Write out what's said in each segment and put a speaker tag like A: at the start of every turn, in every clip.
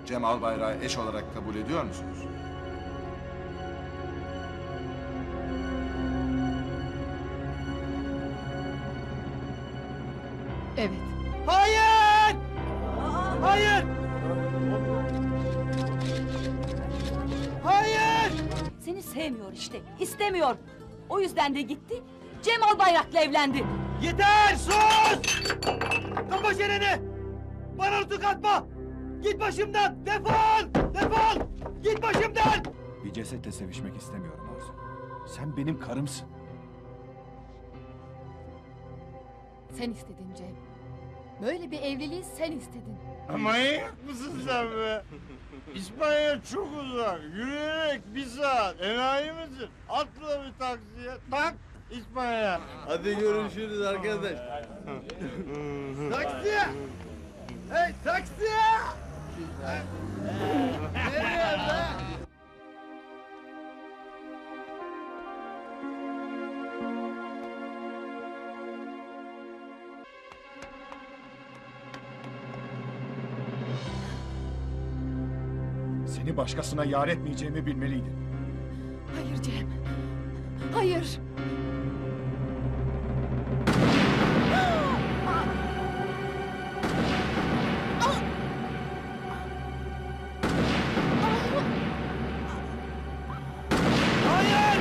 A: Cem Albayrak'ı eş olarak kabul ediyor musunuz?
B: Evet.
C: Hayır! Hayır! Hayır!
B: Seni sevmiyor işte, istemiyor. O yüzden de gitti, Cem Albayrak'la evlendi.
C: Yeter! Sus! Kapa çeneni! Bana nutuk atma! Git başımdan! Defol! Defol! Git başımdan!
D: Bir cesetle sevişmek istemiyorum Arzu. Sen benim karımsın.
B: Sen istedin Cem. Böyle bir evliliği sen istedin.
E: Manyak mısın sen be? İspanya çok uzak. Yürüyerek 1 saat. Enayi misin? Atla bir taksiye. Tak İspanya. Hadi görüşürüz arkadaş.
C: Taksiye! Hey taksiye! Nereye be?
D: Seni başkasına yar etmeyeceğimi bilmeliydin.
B: Hayır Cem. Hayır.
C: Hayır!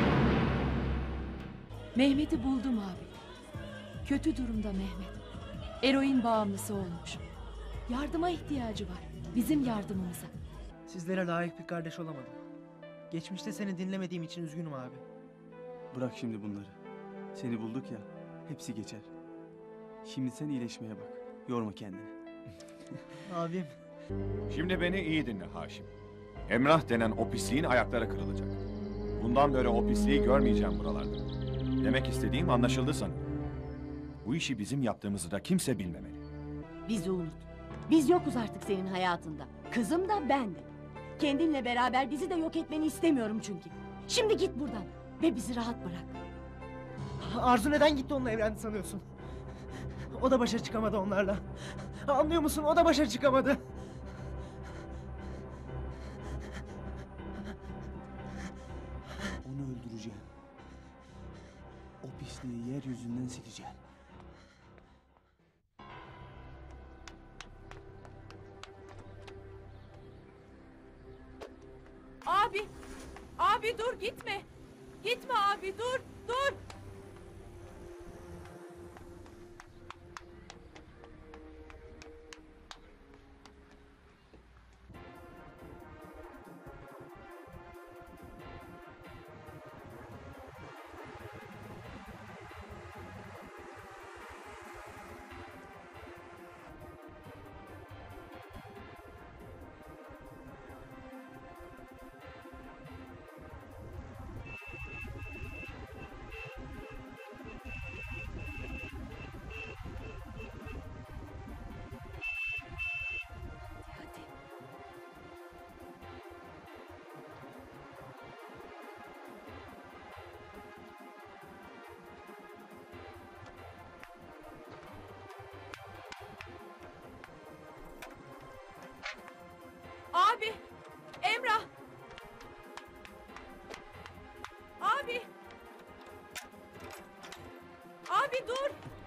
B: Mehmet'i buldum abi. Kötü durumda Mehmet. Eroin bağımlısı olmuş. Yardıma ihtiyacı var. Bizim yardımımıza.
F: Sizlere layık bir kardeş olamadım. Geçmişte seni dinlemediğim için üzgünüm abi.
G: Bırak şimdi bunları. Seni bulduk ya, hepsi geçer. Şimdi sen iyileşmeye bak. Yorma kendini.
F: Abim.
D: Şimdi beni iyi dinle Haşim. Emrah denen o pisliğin ayakları kırılacak. Bundan böyle o pisliği görmeyeceğim buralarda. Demek istediğim anlaşıldı sanırım. Bu işi bizim yaptığımızı da kimse bilmemeli.
H: Bizi unut. Biz yokuz artık senin hayatında. Kızım da ben de. Kendinle beraber bizi de yok etmeni istemiyorum çünkü. Şimdi git buradan ve bizi rahat bırak.
F: Arzu neden gitti onunla evlendi sanıyorsun? O da başa çıkamadı onlarla. Anlıyor musun? O da başa çıkamadı.
G: Onu öldüreceğim. O pisliği yeryüzünden sileceğim.
B: Abi! Abi dur gitme! Gitme abi dur! Dur! Hadi. Abi! Emrah! Abi! Abi dur!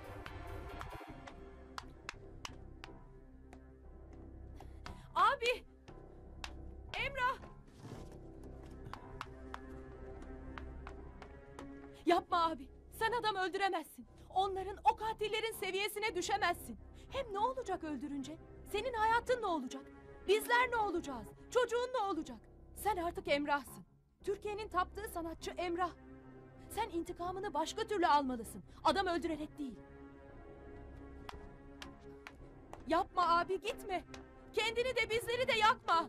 B: Abi! Emrah! Yapma abi. Sen adam öldüremezsin. Onların, o katillerin seviyesine düşemezsin. Hem ne olacak öldürünce? Senin hayatın ne olacak? Bizler ne olacağız? Çocuğun ne olacak? Sen artık Emrah'sın. Türkiye'nin taptığı sanatçı Emrah. Sen intikamını başka türlü almalısın. Adam öldürerek değil. Yapma abi, gitme. Kendini de bizleri de yakma.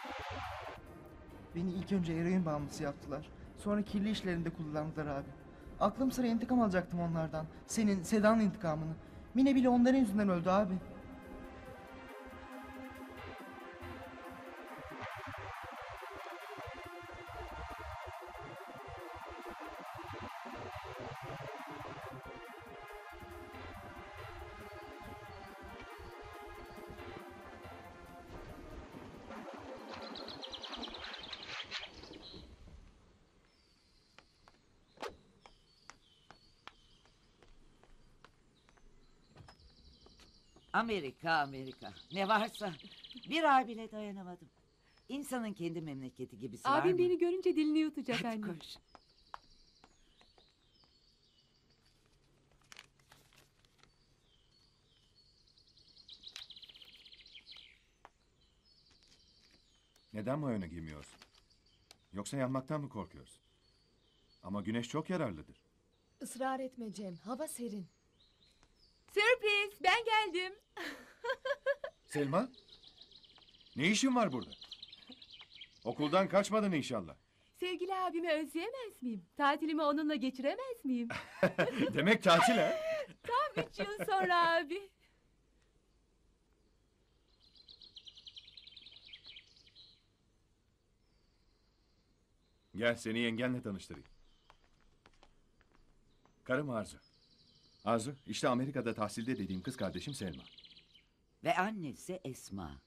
F: Beni ilk önce eroin bağımlısı yaptılar. Sonra kirli işlerinde kullandılar abi. Aklım sıra intikam alacaktım onlardan. Senin, Seda'nın intikamını. Mine bile onların yüzünden öldü abi.
I: Amerika, Amerika. Ne varsa bir ay bile dayanamadım. İnsanın kendi memleketi gibisi var
B: Abim
I: mı?
B: beni görünce dilini yutacak
I: Hadi
B: anne.
I: koş.
D: Neden mayonu giymiyorsun? Yoksa yanmaktan mı korkuyorsun? Ama güneş çok yararlıdır.
B: Israr etme Cem. Hava serin. Sürpriz. Ben geldim.
D: Selma? Ne işin var burada? Okuldan kaçmadın inşallah.
B: Sevgili abimi özleyemez miyim? Tatilimi onunla geçiremez miyim?
D: Demek tatil ha?
B: Tam 3 yıl sonra abi.
D: Gel seni yengenle tanıştırayım. Karım Arzu. Arzu, işte Amerika'da tahsilde dediğim kız kardeşim Selma.
I: Ve annesi Esma.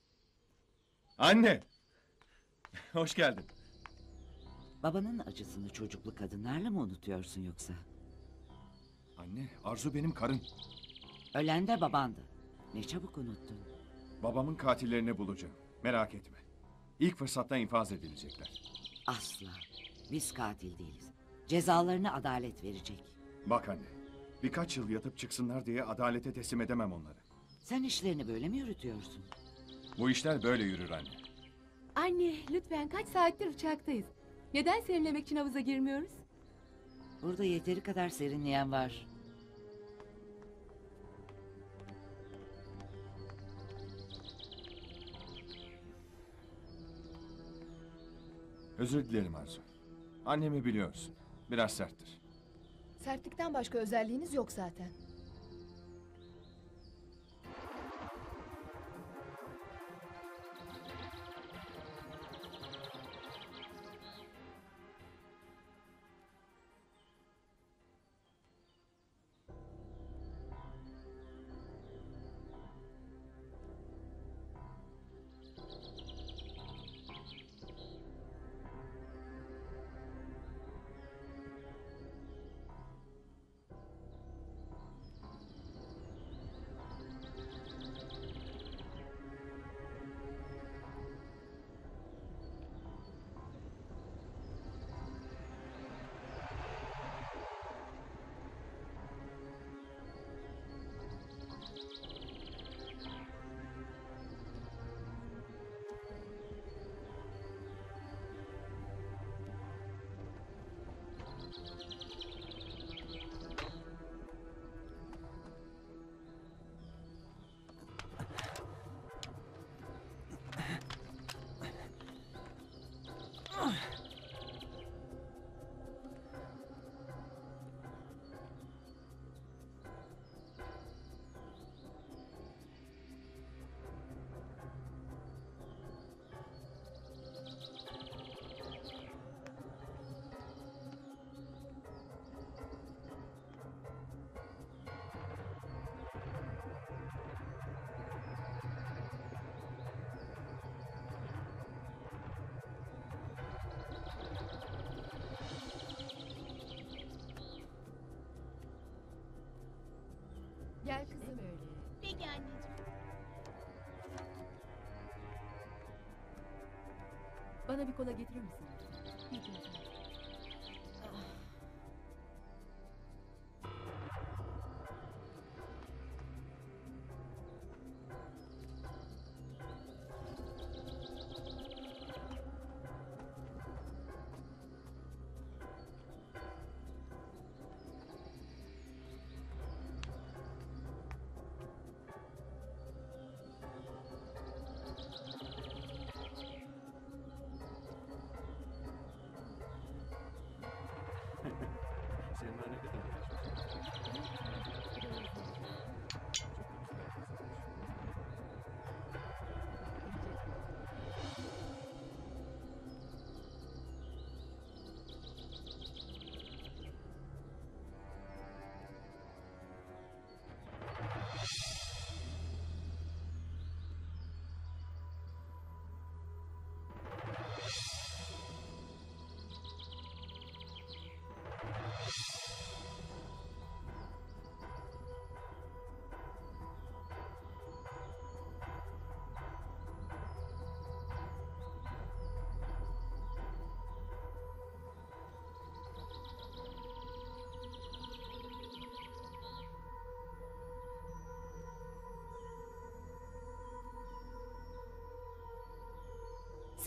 D: Anne! Hoş geldin.
I: Babanın acısını çocuklu kadınlarla mı unutuyorsun yoksa?
D: Anne, Arzu benim karım.
I: Ölen de babandı. Ne çabuk unuttun.
D: Babamın katillerini bulacağım. Merak etme. İlk fırsatta infaz edilecekler.
I: Asla. Biz katil değiliz. Cezalarını adalet verecek.
D: Bak anne, birkaç yıl yatıp çıksınlar diye adalete teslim edemem onları.
I: Sen işlerini böyle mi yürütüyorsun?
D: Bu işler böyle yürür anne.
B: Anne lütfen kaç saattir uçaktayız. Neden serinlemek için havuza girmiyoruz?
I: Burada yeteri kadar serinleyen var.
D: Özür dilerim Arzu. Annemi biliyorsun. Biraz serttir.
B: Sertlikten başka özelliğiniz yok zaten. Gel kızım öyle.
J: Peki anneciğim.
B: Bana bir kola getirir misin? Peki.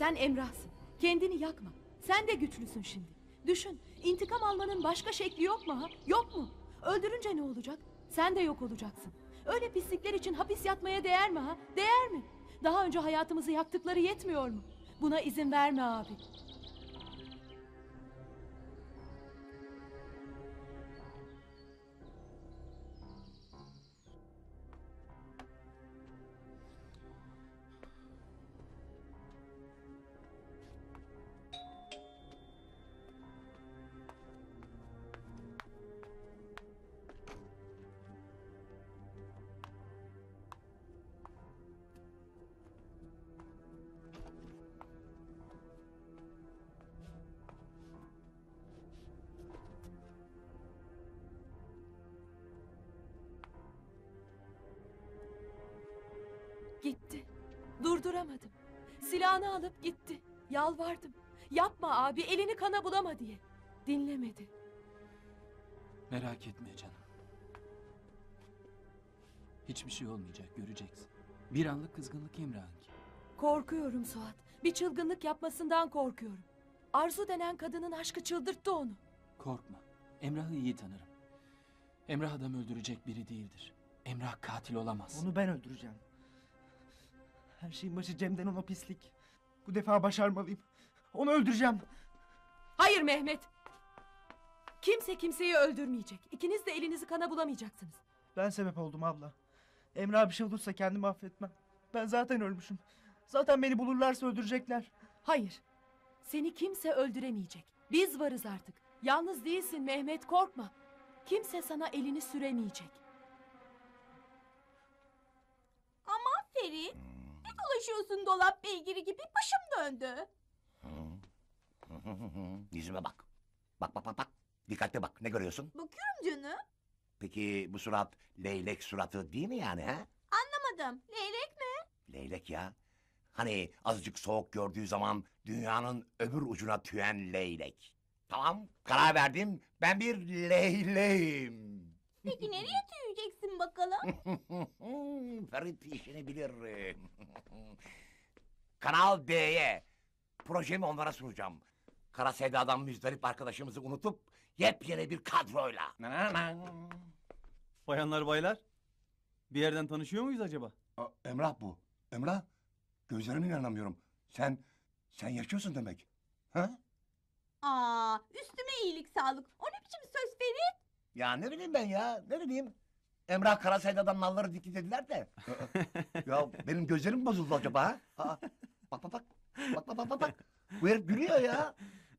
B: Sen Emrah'sın. Kendini yakma. Sen de güçlüsün şimdi. Düşün, intikam almanın başka şekli yok mu ha? Yok mu? Öldürünce ne olacak? Sen de yok olacaksın. Öyle pislikler için hapis yatmaya değer mi ha? Değer mi? Daha önce hayatımızı yaktıkları yetmiyor mu? Buna izin verme abi. Gitti. Durduramadım. Silahını alıp gitti. Yalvardım. Yapma abi, elini kana bulama diye. Dinlemedi.
J: Merak etme canım. Hiçbir şey olmayacak, göreceksin. Bir anlık kızgınlık Emrah'ınki.
B: Korkuyorum Suat. Bir çılgınlık yapmasından korkuyorum. Arzu denen kadının aşkı çıldırttı onu.
J: Korkma. Emrah'ı iyi tanırım. Emrah adam öldürecek biri değildir. Emrah katil olamaz.
F: Onu ben öldüreceğim. Her şeyin başı Cem'den o pislik. Bu defa başarmalıyım. Onu öldüreceğim.
B: Hayır Mehmet. Kimse kimseyi öldürmeyecek. İkiniz de elinizi kana bulamayacaksınız.
F: Ben sebep oldum abla. Emrah bir şey olursa kendimi affetmem. Ben zaten ölmüşüm. Zaten beni bulurlarsa öldürecekler.
B: Hayır. Seni kimse öldüremeyecek. Biz varız artık. Yalnız değilsin Mehmet, korkma. Kimse sana elini süremeyecek.
K: Aman Ferit. Ne dolaşıyorsun dolap beygiri gibi, başım döndü.
C: Yüzüme bak. Bak. Dikkatli bak. Ne görüyorsun?
K: Bakıyorum canım.
C: Peki bu surat leylek suratı değil mi yani ha?
K: Anlamadım. Leylek mi?
C: Leylek ya. Hani azıcık soğuk gördüğü zaman dünyanın öbür ucuna tüyen leylek. Tamam, karar verdim. Ben bir leyleğim.
K: Peki nereye tüyeceksin bakalım?
C: Ferit işini bilir. Kanal D'ye projemi onlara sunacağım. Kara Sevda'dan müzdarip arkadaşımızı unutup yepyeni bir kadroyla.
G: Bayanlar baylar. Bir yerden tanışıyor muyuz acaba?
C: Emrah bu. Emrah, gözlerime inanamıyorum. Sen yaşıyorsun demek. Ha?
K: Aa, üstüme iyilik sağlık. O ne biçim söz Ferit?
C: Ya ne bileyim ben ya, ne bileyim. Emrah Kara Sevda'dan nalları dikti dediler de. Ya benim gözlerim mi bozuldu acaba ha? Bak. Bak. Bu herif gülüyor ya.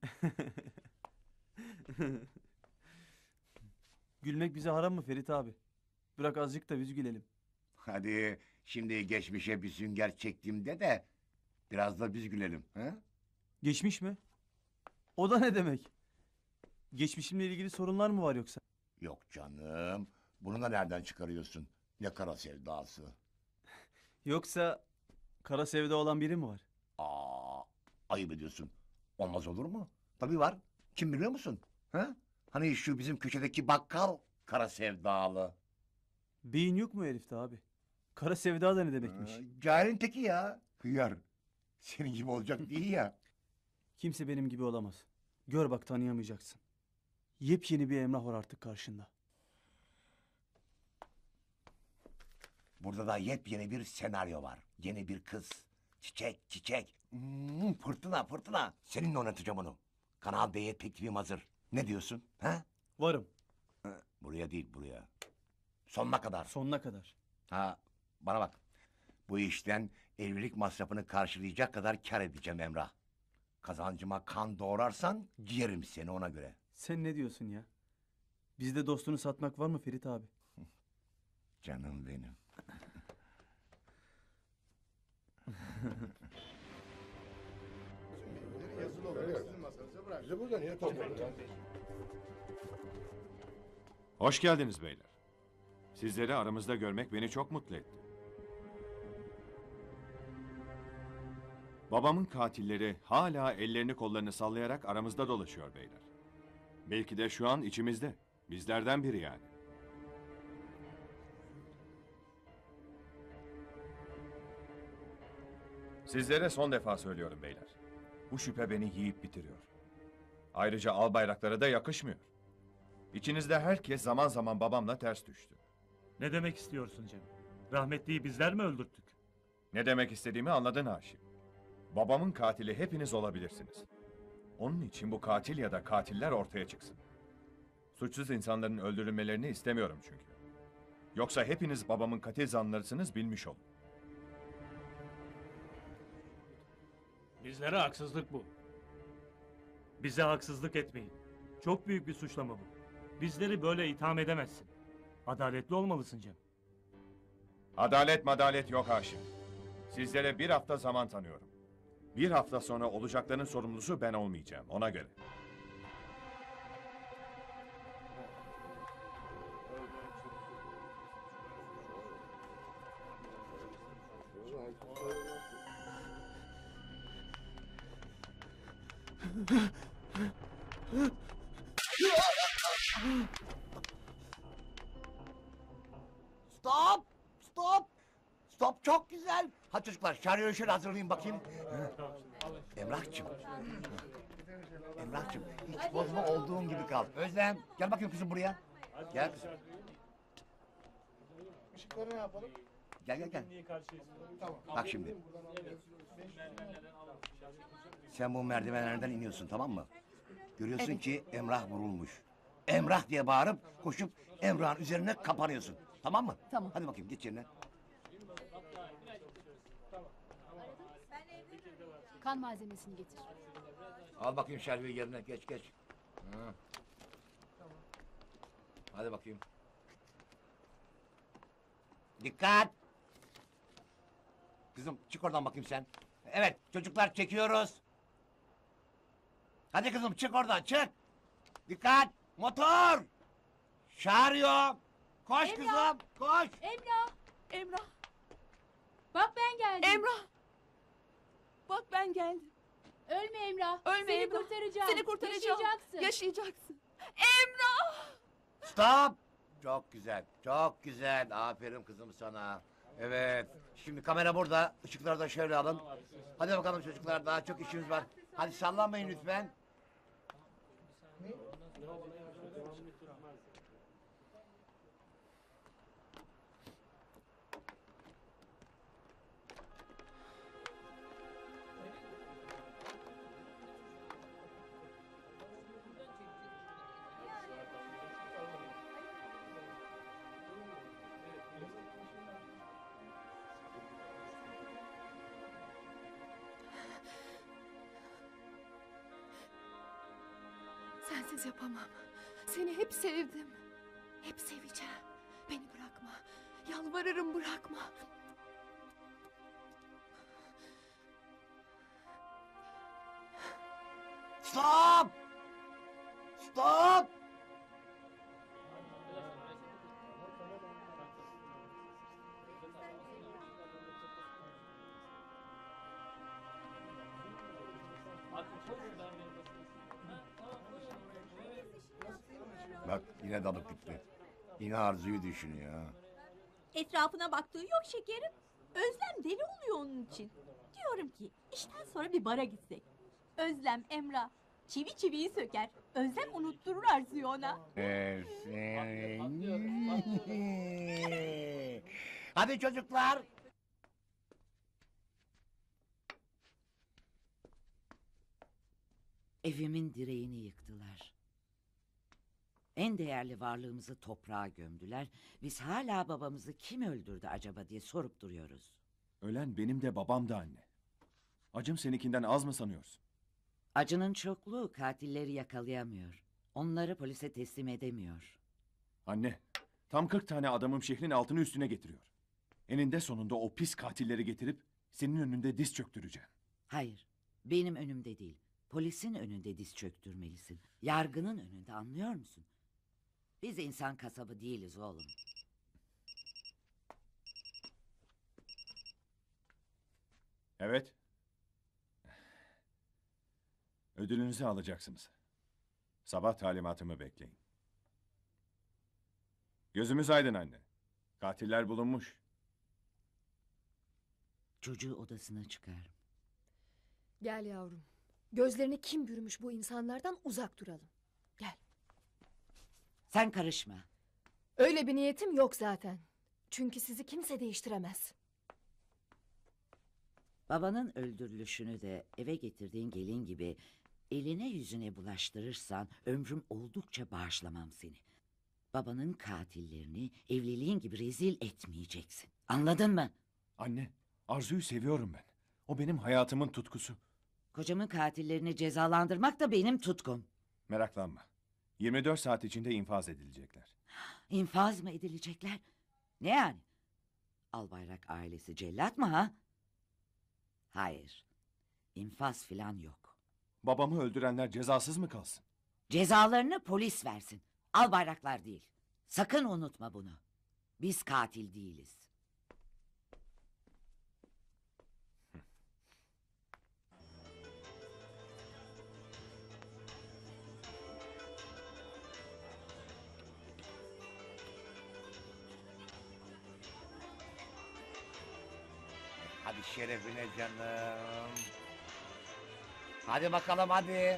G: Gülmek bize haram mı Ferit abi? Bırak azıcık da biz gülelim.
C: Hadi şimdi geçmişe bir sünger çektiğimde de biraz da biz gülelim. Ha?
G: Geçmiş mi? O da ne demek? Geçmişimle ilgili sorunlar mı var yoksa?
C: Yok canım. Bunu da nereden çıkarıyorsun? Ne kara sevdası?
G: Yoksa kara sevda olan biri mi var?
C: Ayıp ediyorsun. Olmaz olur mu? Tabii var. Kim biliyor musun? Ha? Hani şu bizim köşedeki bakkal kara sevdalı.
G: Beyin yok mu herifte abi? Kara sevda da ne demekmiş?
C: Cahilin teki ya. Hıyar. Senin gibi olacak değil ya.
G: Kimse benim gibi olamaz. Gör bak tanıyamayacaksın. Yepyeni bir Emrah var artık karşında.
C: Burada da yepyeni bir senaryo var. Yeni bir kız. Çiçek. Fırtına. Seninle oynatacağım onu. Kanal D'ye teklifim hazır. Ne diyorsun? Ha?
G: Varım.
C: Buraya değil buraya. Sonuna kadar.
G: Sonuna kadar.
C: Ha, bana bak. Bu işten evlilik masrafını karşılayacak kadar kar edeceğim Emrah. Kazancıma kan doğrarsan yerim seni ona göre.
G: Sen ne diyorsun ya? Bizde dostunu satmak var mı Ferit abi?
C: Canım benim.
D: Hoş geldiniz beyler. Sizleri aramızda görmek beni çok mutlu etti. Babamın katilleri hala ellerini kollarını sallayarak aramızda dolaşıyor beyler. Belki de şu an içimizde. Bizlerden biri yani. Sizlere son defa söylüyorum beyler. Bu şüphe beni yiyip bitiriyor. Ayrıca albayraklara da yakışmıyor. İçinizde herkes zaman zaman babamla ters düştü.
L: Ne demek istiyorsun Cem? Rahmetliyi bizler mi öldürttük?
D: Ne demek istediğimi anladın Haşim. Babamın katili hepiniz olabilirsiniz. Onun için bu katil ya da katiller ortaya çıksın. Suçsuz insanların öldürülmelerini istemiyorum çünkü. Yoksa hepiniz babamın katil zanlarısınız, bilmiş olun.
L: Bizlere haksızlık bu. Bize haksızlık etmeyin. Çok büyük bir suçlama bu. Bizleri böyle itham edemezsin. Adaletli olmalısın Cem.
D: Adalet madalet yok Haşim. Sizlere bir hafta zaman tanıyorum. Bir hafta sonra olacakların sorumlusu ben olmayacağım, ona göre.
C: Stop! Stop! Stop, çok güzel. Hadi çocuklar, şaryoyu şöyle hazırlayayım bakayım. Emrah'cığım. Emrah'cığım, hiç bozma, olduğun gibi kal. Özlem, gel bakayım kızım buraya. Gel kızım.
E: Işıkları ne yapalım?
C: Gel.
E: Tamam.
C: Bak şimdi. Sen bu merdivenlerden iniyorsun, tamam mı? Görüyorsun ki Emrah vurulmuş. Emrah diye bağırıp koşup Emrah'ın üzerine kapanıyorsun. Tamam mı?
H: Tamam.
C: Hadi bakayım, geç yerine.
H: Kan malzemesini getir.
C: Al bakayım şerbeyi yerine, geç. Hı. Hadi bakayım. Dikkat! Kızım çık oradan bakayım sen. Evet çocuklar, çekiyoruz. Hadi kızım çık oradan, çık. Dikkat! Motor! Şaryo! Koş
B: Emrah!
C: kızım, koş!
B: Emrah!
K: Bak ben geldim.
B: Emrah! Bak ben geldim.
K: Ölme Emrah.
B: Ölme
K: Seni
B: Emrah.
K: kurtaracağım.
B: Seni kurtaracağım.
K: Yaşayacaksın.
B: Yaşayacaksın. Emrah!
C: Stop! Çok güzel. Aferin kızım sana. Evet. Şimdi kamera burada. Işıkları da şöyle alın. Hadi bakalım çocuklar, daha çok işimiz var. Hadi sallanmayın lütfen.
B: Sensiz yapamam. Seni hep sevdim. Hep seveceğim. Beni bırakma. Yalvarırım, bırakma.
C: Stop! Stop! Bak yine dalıp gitti. Yine Arzu'yu düşünüyor.
K: Etrafına baktığı yok şekerim. Özlem deli oluyor onun için. Diyorum ki işten sonra bir bara gitsek. Özlem, Emrah çivi çiviyi söker. Özlem unutturur Arzu'yu ona.
C: Hadi çocuklar.
I: Evimin direğini yıktılar. En değerli varlığımızı toprağa gömdüler. Biz hala babamızı kim öldürdü acaba diye sorup duruyoruz.
D: Ölen benim de babam da anne. Acım seninkinden az mı sanıyorsun?
I: Acının çokluğu katilleri yakalayamıyor. Onları polise teslim edemiyor.
D: Anne, tam 40 tane adamım şehrin altını üstüne getiriyor. Eninde sonunda o pis katilleri getirip senin önünde diz çöktüreceğim.
I: Hayır, benim önümde değil. Polisin önünde diz çöktürmelisin. Yargının önünde, anlıyor musun? Biz insan kasabı değiliz oğlum.
D: Evet. Ödülünüzü alacaksınız. Sabah talimatımı bekleyin. Gözümüz aydın anne. Katiller bulunmuş.
I: Çocuğu odasına çıkar.
B: Gel yavrum.
M: Gözlerini kim bürümüş bu insanlardan uzak duralım. Gel.
I: Sen karışma.
M: Öyle bir niyetim yok zaten. Çünkü sizi kimse değiştiremez.
I: Babanın öldürülüşünü de eve getirdiğin gelin gibi eline yüzüne bulaştırırsan ömrüm oldukça bağışlamam seni. Babanın katillerini evliliğin gibi rezil etmeyeceksin. Anladın mı?
D: Anne, Arzu'yu seviyorum ben. O benim hayatımın tutkusu.
I: Kocamın katillerini cezalandırmak da benim tutkum.
D: Meraklanma. 24 saat içinde infaz edilecekler.
I: İnfaz mı edilecekler? Ne yani? Albayrak ailesi cellat mı ha? Hayır. İnfaz filan yok.
D: Babamı öldürenler cezasız mı kalsın?
I: Cezalarını polis versin. Albayraklar değil. Sakın unutma bunu. Biz katil değiliz.
C: Hadi şerefine canım. Hadi bakalım hadi.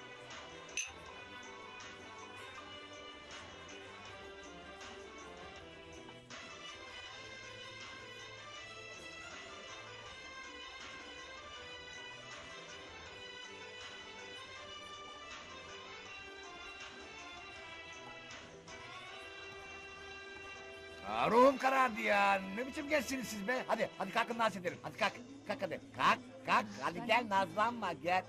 C: Ruhum karardı ya. Ne biçim gençsiniz siz be? Hadi kalkın dans edelim. Hadi kalk. Kalk hadi. Kalk. Hadi gel nazlanma gel.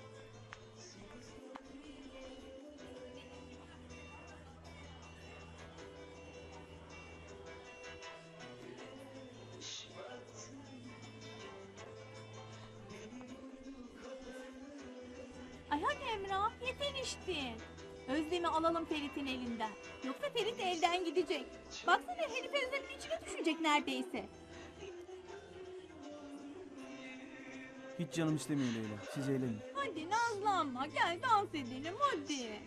K: Ay hadi Emrah, yetiştin. Özlem'i alalım Ferit'in elinden. Yoksa Ferit elden gidecek. Baksana herif Özlem'in içine düşecek neredeyse.
G: Hiç canım istemiyor Leyla. Siz eğlenin.
K: Hadi nazlanma, gel dans edelim hadi.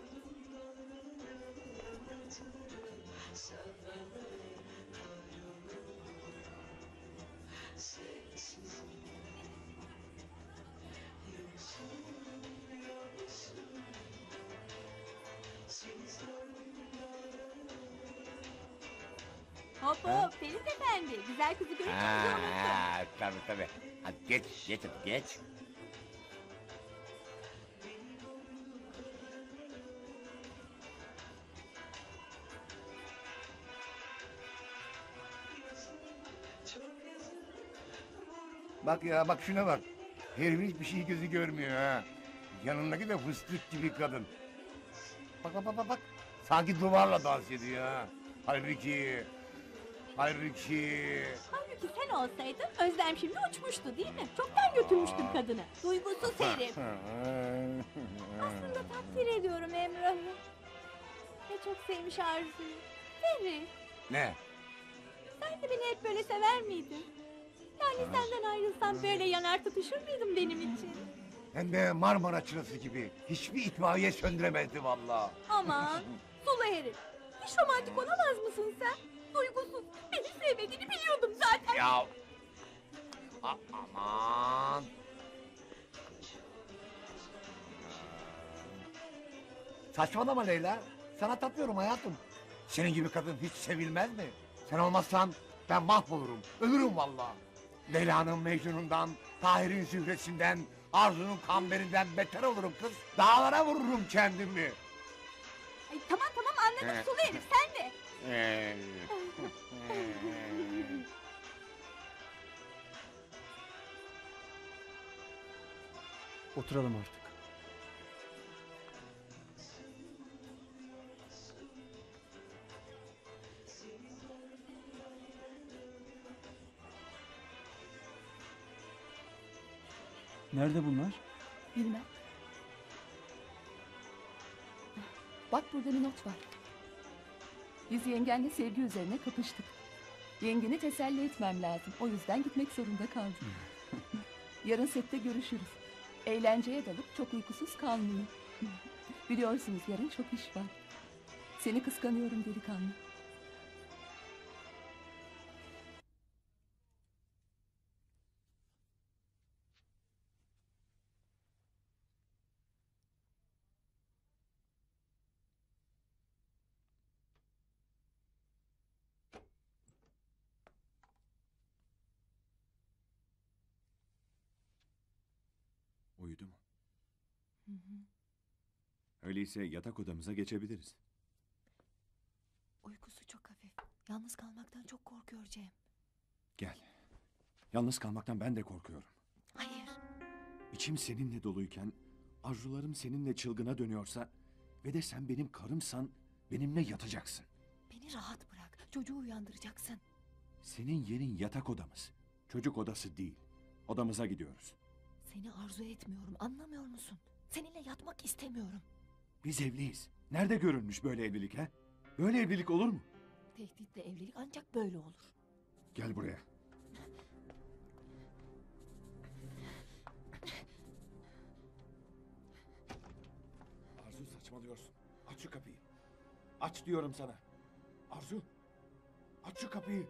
K: Hop hop Ferit Efendi, güzel kızı görünce bizi unuttun.
C: Tabii. Hadi geç hadi geç. Bak ya bak şuna bak. Herifin hiçbir şey gözü görmüyor ha. Yanındaki de fıstık gibi kadın. Bak. Sanki duvarla dans ediyor ha. Halbuki
K: Halbuki sen olsaydın Özlem şimdi uçmuştu değil mi? Çoktan götürmüştün kadını. Duygusuz herif. Aslında takdir ediyorum Emrah'ı. Ne çok sevmiş Arzu'yu. Ferit,
C: Ne?
K: sen de beni hep böyle sever miydin? Yani senden ayrılsam böyle yanar tutuşur muydun benim için?
C: Hem de Marmara çırası gibi. Hiçbir itfaiye söndüremezdi vallahi.
K: Aman, sulu herif. Hiç romantik olamaz mısın sen? Duygusuz. Beni sevmediğini biliyordum zaten.
C: Ya. Aman. Saçmalama Leyla. Sana tapıyorum hayatım. Senin gibi kadın hiç sevilmez mi? Sen olmazsan ben mahvolurum. Ölürüm vallahi. Leyla'nın Mecnun'undan, Tahir'in Zühresi'nden, Arzu'nun Kamberi'nden beter olurum kız. Dağlara vururum kendimi.
K: Ay, tamam anladım sulu herif sen de.
G: Oturalım artık. Nerede bunlar?
B: Bilmem. Bak burada bir not var. Biz yengenle sevgi üzerine kapıştık. Yengeni teselli etmem lazım. O yüzden gitmek zorunda kaldım. Yarın sette görüşürüz. Eğlenceye dalıp çok uykusuz kalmayın. Biliyorsunuz yarın çok iş var. Seni kıskanıyorum delikanlı.
D: Öyleyse yatak odamıza geçebiliriz.
M: Uykusu çok hafif. Yalnız kalmaktan çok korkuyor Cem.
D: Gel. Yalnız kalmaktan ben de korkuyorum.
M: Hayır.
D: İçim seninle doluyken, arzularım seninle çılgına dönüyorsa ve de sen benim karımsan benimle yatacaksın.
M: Beni rahat bırak. Çocuğu uyandıracaksın.
D: Senin yerin yatak odamız. Çocuk odası değil. Odamıza gidiyoruz.
M: Seni arzu etmiyorum. Anlamıyor musun? Seninle yatmak istemiyorum.
D: Biz evliyiz. Nerede görülmüş böyle evlilik ha? Böyle evlilik olur mu?
M: Tehditle evlilik ancak böyle olur.
D: Gel buraya. Arzu, saçmalıyorsun. Aç şu kapıyı. Aç diyorum sana. Arzu, aç şu kapıyı.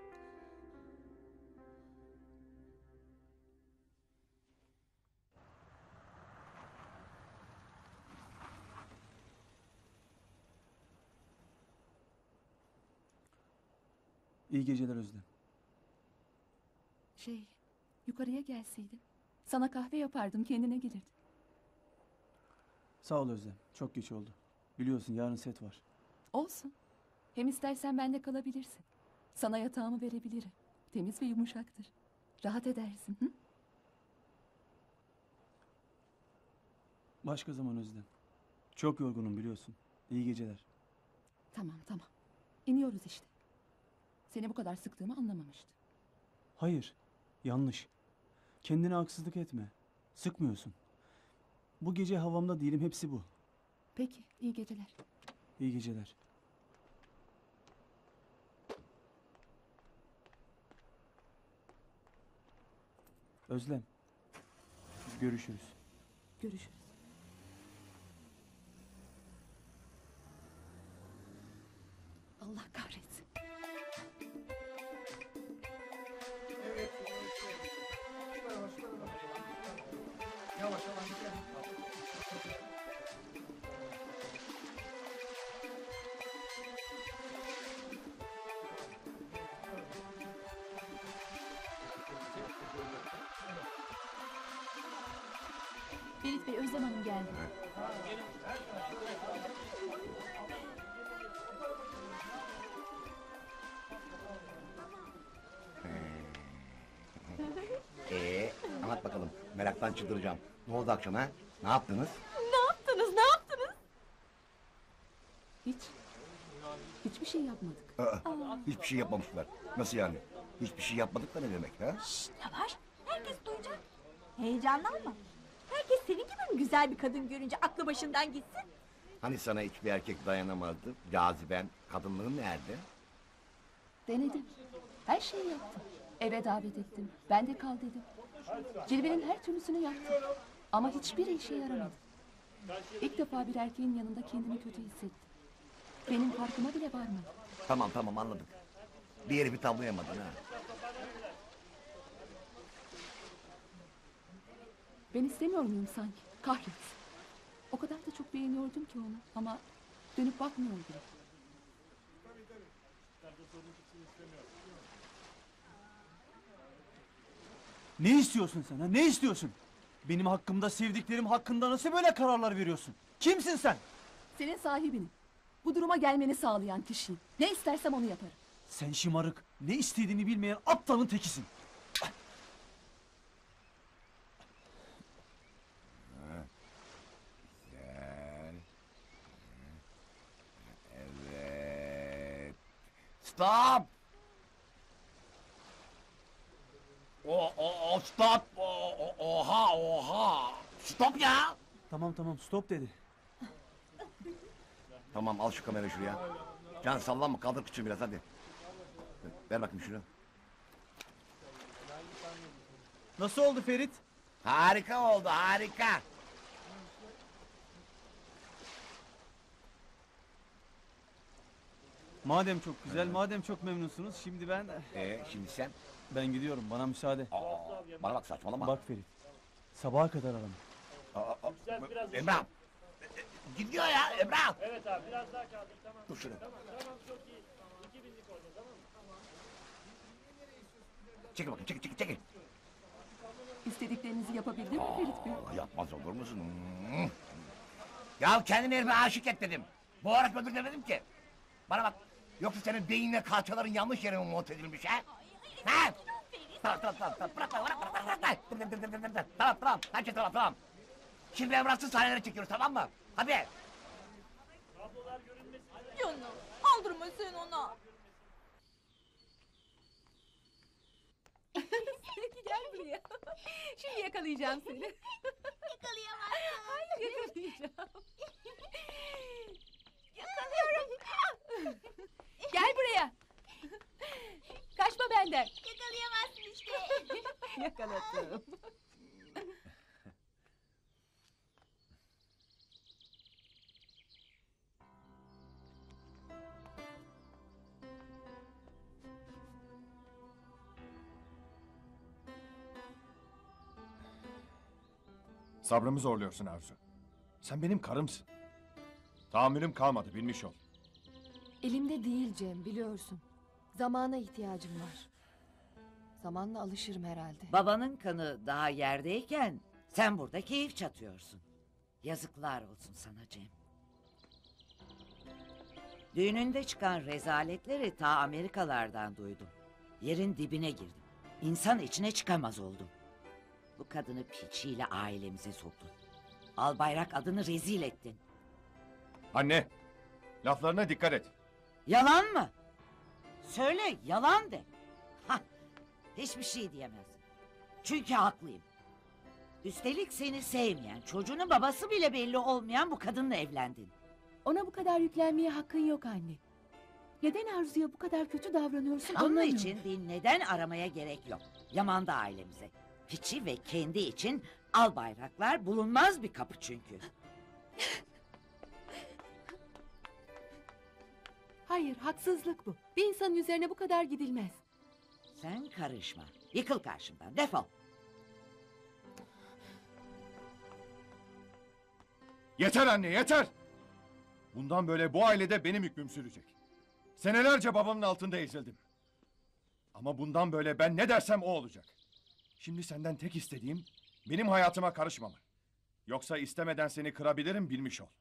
G: İyi geceler Özlem.
B: Yukarıya gelseydin. Sana kahve yapardım, kendine gelirdin.
G: Sağ ol Özlem. Çok geç oldu. Biliyorsun yarın set var.
B: Olsun. Hem istersen bende kalabilirsin. Sana yatağımı verebilirim. Temiz ve yumuşaktır. Rahat edersin. Hı?
G: Başka zaman Özlem. Çok yorgunum biliyorsun. İyi geceler.
B: Tamam. İniyoruz işte. Seni bu kadar sıktığımı anlamamıştım.
G: Hayır. Yanlış. Kendine haksızlık etme. Sıkmıyorsun. Bu gece havamda değilim, hepsi bu.
B: Peki, iyi geceler.
G: İyi geceler. Özlem. Görüşürüz.
B: Görüşürüz. Allah kahretsin.
M: Ferit Bey, Özlem Hanım geldi.
C: Anlat bakalım. Meraktan çıldıracağım. Ne oldu akşam ha? Ne yaptınız?
K: Ne yaptınız?
B: Hiçbir şey yapmadık.
C: Hiçbir şey yapmamışlar. Nasıl yani? Hiçbir şey yapmadık da ne demek ha?
K: Yavaş, herkes duyacak. Heyecanlanma. Herkes senin gibi mi güzel bir kadın görünce aklı başından gitsin?
C: Hani sana hiçbir erkek dayanamazdı? Caziben, kadınlığın nerede?
B: Denedim. Her şeyi yaptım. Eve davet ettim. Ben de kal dedim. Cilvenin her türlüsünü yaptım. Ama hiçbir işe yaramadı. İlk defa bir erkeğin yanında kendimi kötü hissettim. Benim farkıma bile varmadı.
C: Tamam anladık. Bir herifi tavlayamadın ha.
B: Ben istemiyor muyum sanki? Kahretsin. O kadar da çok beğeniyordum ki onu. Ama dönüp bakmıyor bile.
G: Ne istiyorsun sen ha? Ne istiyorsun? Benim hakkımda, sevdiklerim hakkında nasıl böyle kararlar veriyorsun? Kimsin sen?
B: Senin sahibinim. Bu duruma gelmeni sağlayan kişiyim. Ne istersem onu yaparım.
G: Sen şımarık, ne istediğini bilmeyen aptalın tekisin.
C: Güzel. Evet. Stop! Stop! Oha! Stop ya!
G: Tamam stop dedi.
C: Tamam, al şu kamerayı şuraya. Can sallanma, kaldır kıçını biraz hadi. Ver bakayım şunu.
G: Nasıl oldu Ferit?
C: Harika oldu, harika.
G: Madem çok güzel, madem çok memnunsunuz, şimdi ben...
C: Şimdi sen?
G: Ben gidiyorum, bana müsaade.
C: Bana bak, saçmalama.
G: Bak Ferit, sabaha kadar arama.
C: Emrah! Gidiyor ya, Emrah!
L: Evet abi, biraz daha kaldık, tamam.
C: Dur şunu.
L: Tamam, çok iyi. 2000'lik oldu, tamam mı?
C: Çekil bakayım, çekil.
B: İstediklerinizi yapabildim mi Ferit Bey?
C: Yapmaz olur musun? Ya kendini elime aşık et dedim. Boğarak öldür demedim ki. Bana bak. Yoksa senin beynine kalçaların yanlış yere mi monte edilmiş ha? Ha? Tamam. Bırak. Tamam. Her şey tamam. Şimdi Emrah'sız sahneleri çekiyoruz, tamam mı? Hadi.
K: Canım aldırma sen ona.
B: Gel buraya. Şimdi yakalayacağım seni.
K: Yakalayamazsın.
B: Hayır yakalayacağım.
K: Yakalıyorum.
B: Gel buraya. Kaçma benden.
K: Yakalayamazsın işte.
B: Yakaladım.
D: Sabrımı zorluyorsun Arzu. Sen benim karımsın. Tahammülüm kalmadı, bilmiş ol.
M: Elimde değil Cem, biliyorsun. Zamana ihtiyacım var. Zamanla alışırım herhalde.
I: Babanın kanı daha yerdeyken sen burada keyif çatıyorsun. Yazıklar olsun sana Cem. Düğününde çıkan rezaletleri ta Amerikalardan duydum. Yerin dibine girdim. İnsan içine çıkamaz oldum. Bu kadını piçiyle ailemize soktun. Albayrak adını rezil ettin.
D: Anne, laflarına dikkat et.
I: Yalan mı? Söyle, yalan de. Hah, hiçbir şey diyemezsin. Çünkü haklıyım. Üstelik seni sevmeyen, çocuğunun babası bile belli olmayan bu kadınla evlendin.
B: Ona bu kadar yüklenmeye hakkın yok anne. Neden Arzu'ya bu kadar kötü davranıyorsun
I: Onun
B: anlamıyorum.
I: için bir neden aramaya gerek yok. Yaman da ailemize. Piçi ve kendi için albayraklar bulunmaz bir kapı çünkü.
B: Hayır, haksızlık bu. Bir insanın üzerine bu kadar gidilmez.
I: Sen karışma. Yıkıl karşımdan, defol.
D: Yeter anne, yeter! Bundan böyle bu ailede benim hükmüm sürecek. Senelerce babamın altında ezildim. Ama bundan böyle ben ne dersem o olacak. Şimdi senden tek istediğim benim hayatıma karışmaman. Yoksa istemeden seni kırabilirim, bilmiş ol.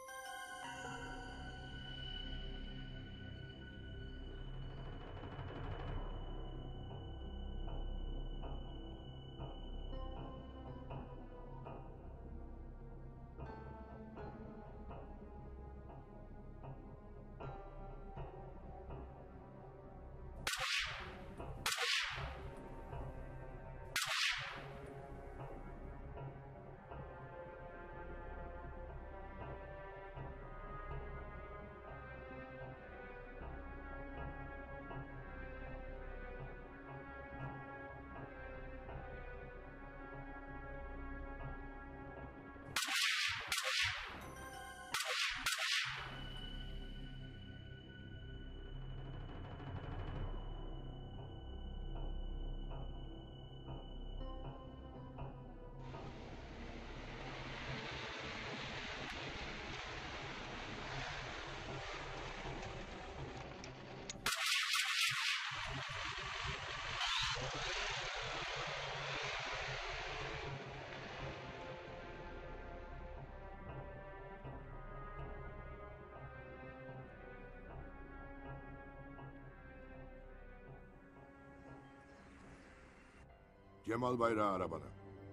N: Cemal Bayrağı arabana.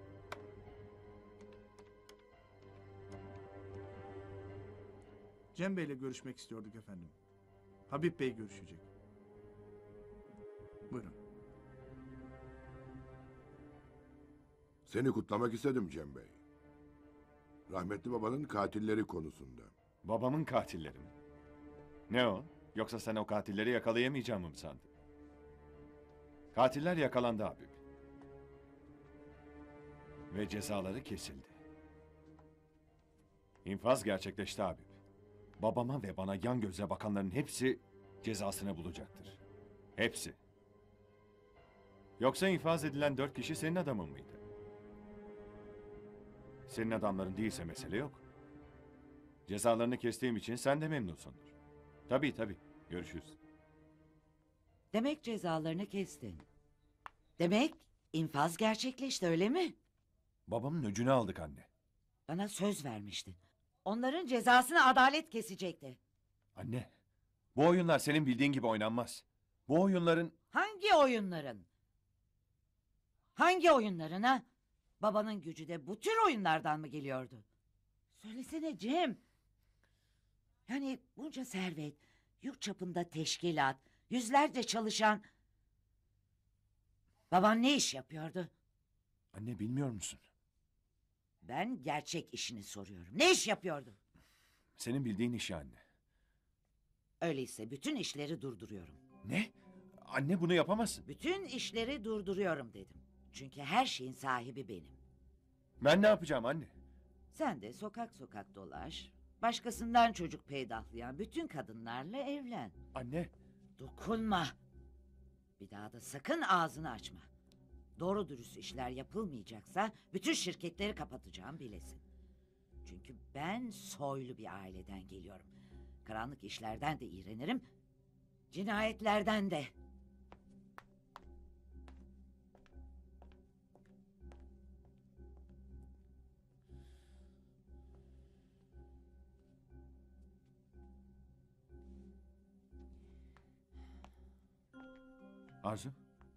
E: Cem Bey'le görüşmek istiyorduk efendim. Habib Bey görüşecek. Buyurun.
N: Seni kutlamak istedim Cem Bey. Rahmetli babanın katilleri konusunda.
D: Babamın katilleri mi? Ne o? Yoksa sen o katilleri yakalayamayacağımı mı sandın? Katiller yakalandı abi. Ve cezaları kesildi. İnfaz gerçekleşti abi. Babama ve bana yan göze bakanların hepsi cezasını bulacaktır. Hepsi. Yoksa infaz edilen 4 kişi senin adamın mıydı? Senin adamların değilse mesele yok. Cezalarını kestiğim için sen de memnunsundur. Tabii. Görüşürüz.
I: Demek cezalarını kestin. Demek İnfaz gerçekleşti öyle mi?
D: Babamın öcünü aldık anne.
I: Bana söz vermiştin. Onların cezasını adalet kesecekti.
D: Anne, bu oyunlar senin bildiğin gibi oynanmaz. Bu oyunların...
I: Hangi oyunların? Hangi oyunların ha? Babanın gücü de bu tür oyunlardan mı geliyordu? Söylesene Cem. Yani bunca servet, yurt çapında teşkilat, yüzlerce çalışan... Baban ne iş yapıyordu?
D: Anne bilmiyor musun?
I: Ben gerçek işini soruyorum. Ne iş yapıyordu?
D: Senin bildiğin işi anne.
I: Öyleyse bütün işleri durduruyorum.
D: Ne? Anne bunu yapamazsın.
I: Bütün işleri durduruyorum dedim. Çünkü her şeyin sahibi benim.
D: Ben ne yapacağım anne?
I: Sen de sokak sokak dolaş. Başkasından çocuk peydahlayan bütün kadınlarla evlen.
D: Anne.
I: Dokunma. Bir daha da sakın ağzını açma. Doğru dürüst işler yapılmayacaksa bütün şirketleri kapatacağım bilesin. Çünkü ben soylu bir aileden geliyorum. Karanlık işlerden de iğrenirim. Cinayetlerden de.
D: Arzu.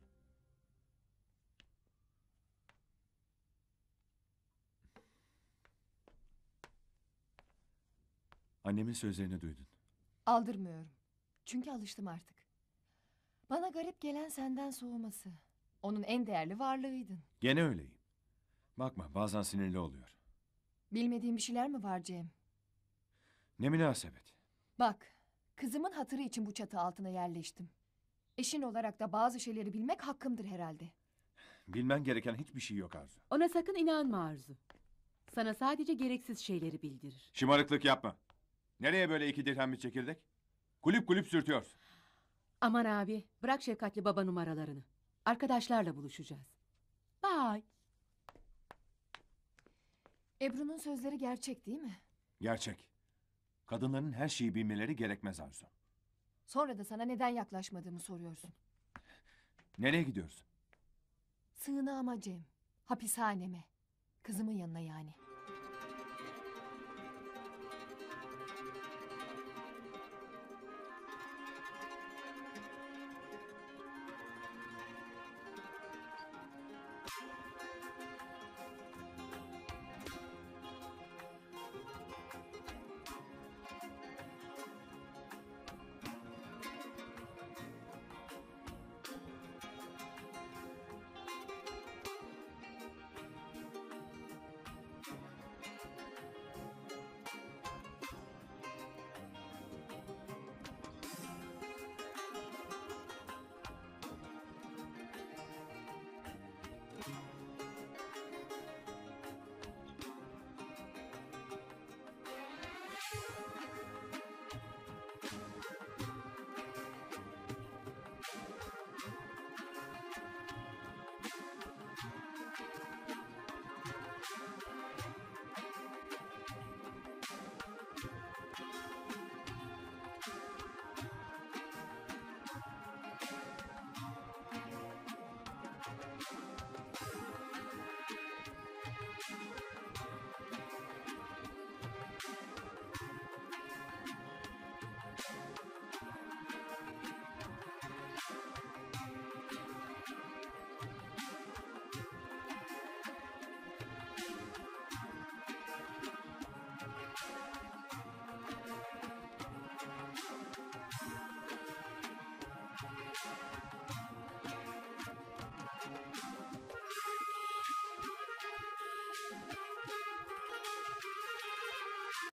D: Annemin sözlerini duydun.
M: Aldırmıyorum. Çünkü alıştım artık. Bana garip gelen senden soğuması. Onun en değerli varlığıydın.
D: Gene öyleyim. Bakma bazen sinirli oluyor.
M: Bilmediğin bir şeyler mi var Cem?
D: Ne münasebet.
M: Bak, kızımın hatırı için bu çatı altına yerleştim. Eşin olarak da bazı şeyleri bilmek hakkımdır herhalde.
D: Bilmen gereken hiçbir şey yok Arzu.
O: Ona sakın inanma Arzu. Sana sadece gereksiz şeyleri bildirir.
D: Şımarıklık yapma. Nereye böyle 2 dirhem bir çekirdek? Kulüp kulüp sürtüyorsun.
O: Aman abi, bırak şefkatli baba numaralarını. Arkadaşlarla buluşacağız. Bye.
M: Ebru'nun sözleri gerçek değil mi?
D: Gerçek. Kadınların her şeyi bilmeleri gerekmez Arzu.
M: Sonra da sana neden yaklaşmadığımı soruyorsun.
D: Nereye gidiyorsun?
M: Sığınağıma Cem. Hapishaneme. Kızımın yanına yani.